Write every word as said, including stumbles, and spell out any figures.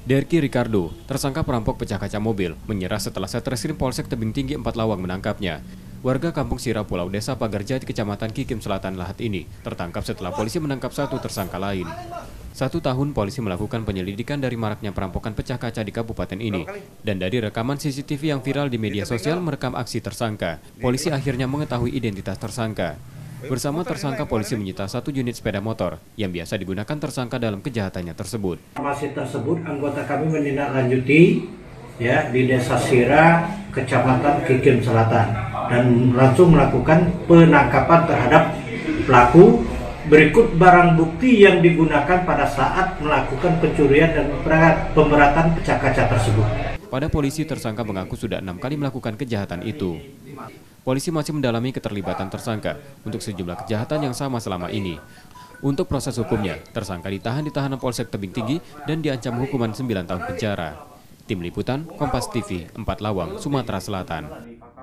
Derki Ricardo, tersangka perampok pecah kaca mobil, menyerah setelah Satreskrim Polsek Tebing Tinggi Empat Lawang menangkapnya. Warga Kampung Sirah Pulau Desa Pagarjati, Kecamatan Kikim Selatan Lahat ini tertangkap setelah polisi menangkap satu tersangka lain. Satu tahun polisi melakukan penyelidikan dari maraknya perampokan pecah kaca di kabupaten ini. Dan dari rekaman C C T V yang viral di media sosial merekam aksi tersangka, polisi akhirnya mengetahui identitas tersangka. Bersama tersangka, polisi menyita satu unit sepeda motor yang biasa digunakan tersangka dalam kejahatannya tersebut. Informasi tersebut anggota kami menindaklanjuti ya di Desa Sirah, Kecamatan Kikim Selatan, dan langsung melakukan penangkapan terhadap pelaku. Berikut barang bukti yang digunakan pada saat melakukan pencurian dan pemberatan pecah kaca tersebut. Pada polisi, tersangka mengaku sudah enam kali melakukan kejahatan itu. Polisi masih mendalami keterlibatan tersangka untuk sejumlah kejahatan yang sama selama ini. Untuk proses hukumnya, tersangka ditahan di tahanan Polsek Tebing Tinggi dan diancam hukuman sembilan tahun penjara. Tim Liputan, Kompas T V, Empat Lawang, Sumatera Selatan.